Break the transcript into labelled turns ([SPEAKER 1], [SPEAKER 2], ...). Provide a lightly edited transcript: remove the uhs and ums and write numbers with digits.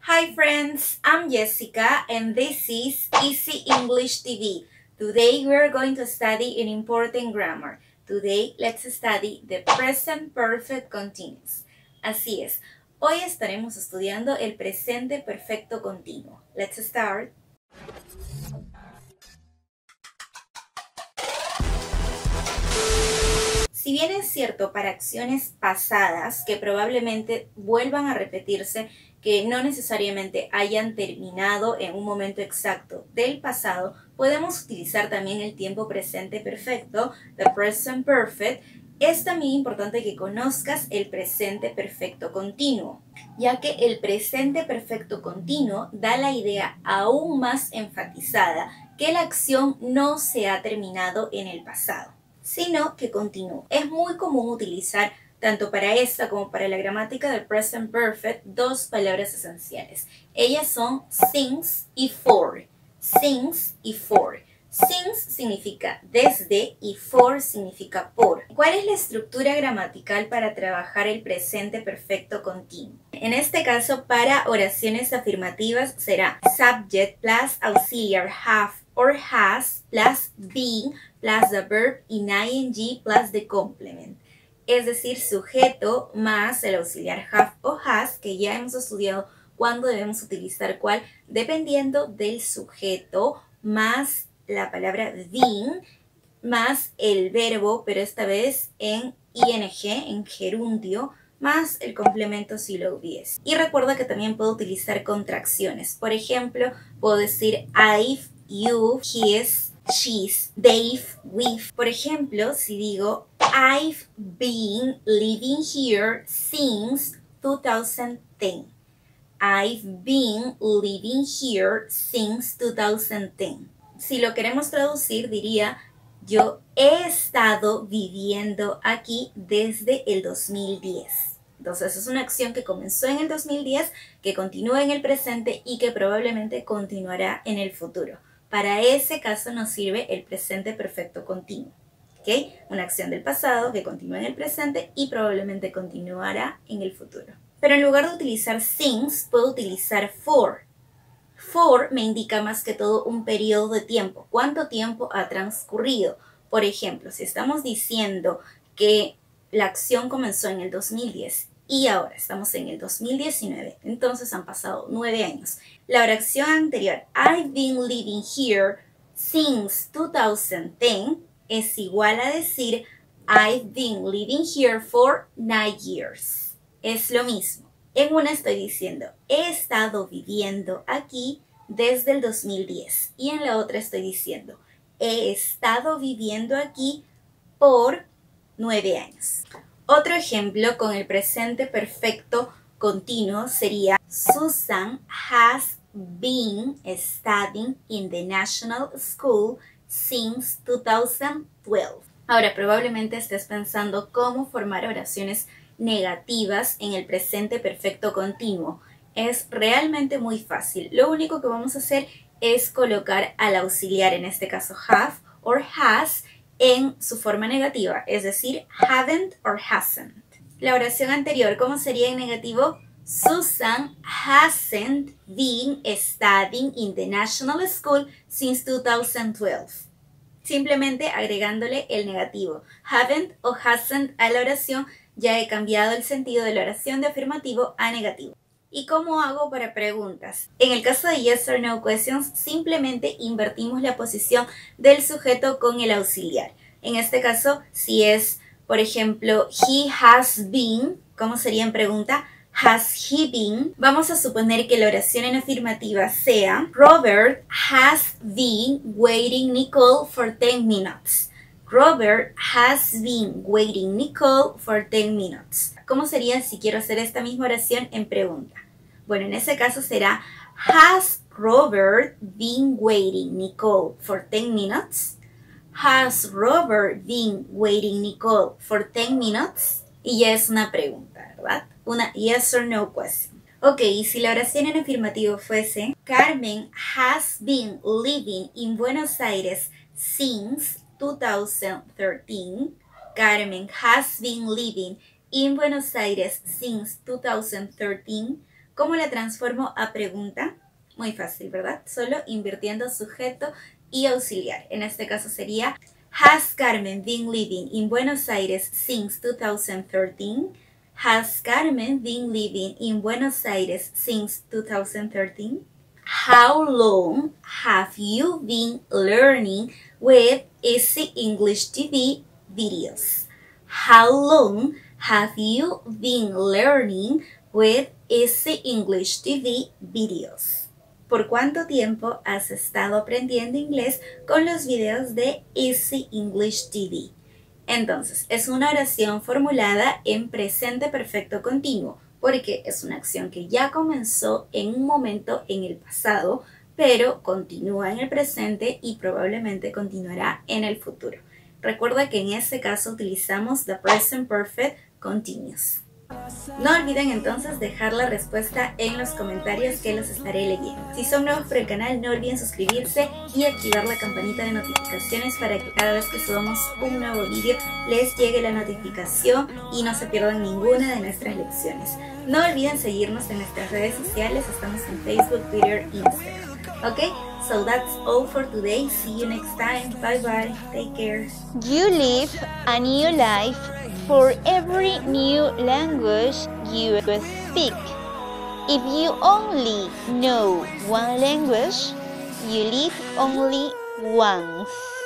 [SPEAKER 1] Hi friends, I'm Jessica and this is Easy English TV. Today we are going to study an important grammar. Today let's study the present perfect continuous. Así es, hoy estaremos estudiando el presente perfecto continuo. Let's start. Si bien es cierto para acciones pasadas que probablemente vuelvan a repetirse, que no necesariamente hayan terminado en un momento exacto del pasado, podemos utilizar también el tiempo presente perfecto, the present perfect. Es también importante que conozcas el presente perfecto continuo, ya que el presente perfecto continuo da la idea aún más enfatizada que la acción no se ha terminado en el pasado, sino que continúa. Es muy común utilizar tanto para esta como para la gramática del present perfect dos palabras esenciales. Ellas son since y for. Since y for. Since significa desde y for significa por. ¿Cuál es la estructura gramatical para trabajar el presente perfecto continuo? En este caso, para oraciones afirmativas será subject plus auxiliar have or has plus being plus the verb in ing plus the complement. Es decir, sujeto más el auxiliar have o has, que ya hemos estudiado cuándo debemos utilizar cuál, dependiendo del sujeto, más la palabra being, más el verbo, pero esta vez en ing, en gerundio, más el complemento si lo hubiese. Y recuerda que también puedo utilizar contracciones. Por ejemplo, puedo decir I've, you, his, she's, they've, we've. Por ejemplo, si digo I've been living here since 2010. I've been living here since 2010. Si lo queremos traducir, diría yo he estado viviendo aquí desde el 2010. Entonces es una acción que comenzó en el 2010, que continúa en el presente y que probablemente continuará en el futuro. Para ese caso nos sirve el presente perfecto continuo. ¿Okay? Una acción del pasado que continúa en el presente y probablemente continuará en el futuro. Pero en lugar de utilizar since, puedo utilizar for. For me indica más que todo un periodo de tiempo. ¿Cuánto tiempo ha transcurrido? Por ejemplo, si estamos diciendo que la acción comenzó en el 2010 y ahora estamos en el 2019, entonces han pasado 9 años. La oración anterior, I've been living here since 2010, es igual a decir I've been living here for 9 years. Es lo mismo. En una estoy diciendo he estado viviendo aquí desde el 2010 y en la otra estoy diciendo he estado viviendo aquí por 9 años. Otro ejemplo con el presente perfecto continuo sería Susan has been studying in the National School since 2012. Ahora, probablemente estés pensando cómo formar oraciones negativas en el presente perfecto continuo. Es realmente muy fácil. Lo único que vamos a hacer es colocar al auxiliar, en este caso have or has, en su forma negativa, es decir, haven't or hasn't. La oración anterior, ¿cómo sería en negativo? Susan hasn't been studying in the National School since 2012. Simplemente agregándole el negativo. Haven't o hasn't a la oración, ya he cambiado el sentido de la oración de afirmativo a negativo. ¿Y cómo hago para preguntas? En el caso de yes or no questions, simplemente invertimos la posición del sujeto con el auxiliar. En este caso, si es, por ejemplo, he has been, ¿cómo sería en pregunta? Has he been? Vamos a suponer que la oración en afirmativa sea Robert has been waiting Nicole for 10 minutes. Robert has been waiting Nicole for 10 minutes. ¿Cómo sería si quiero hacer esta misma oración en pregunta? Bueno, en ese caso será Has Robert been waiting Nicole for 10 minutes? Has Robert been waiting Nicole for 10 minutes? Y ya es una pregunta, ¿verdad? Una yes or no question. Ok, y si la oración en afirmativo fuese Carmen has been living in Buenos Aires since 2013. Carmen has been living in Buenos Aires since 2013. ¿Cómo la transformo a pregunta? Muy fácil, ¿verdad? Solo invirtiendo sujeto y auxiliar. En este caso sería: Has Carmen been living in Buenos Aires since 2013? Has Carmen been living in Buenos Aires since 2013? How long have you been learning with Easy English TV videos? How long have you been learning with Easy English TV videos? ¿Por cuánto tiempo has estado aprendiendo inglés con los videos de Easy English TV? Entonces, es una oración formulada en presente perfecto continuo, porque es una acción que ya comenzó en un momento en el pasado, pero continúa en el presente y probablemente continuará en el futuro. Recuerda que en este caso utilizamos the present perfect continuous. No olviden entonces dejar la respuesta en los comentarios, que los estaré leyendo. Si son nuevos por el canal, no olviden suscribirse y activar la campanita de notificaciones para que cada vez que subamos un nuevo vídeo les llegue la notificación y no se pierdan ninguna de nuestras lecciones. No olviden seguirnos en nuestras redes sociales, estamos en Facebook, Twitter, Instagram. Okay, so that's all for today. See you next time. Bye bye. Take care.
[SPEAKER 2] You live a new life for every new language you speak. If you only know one language, you live only once.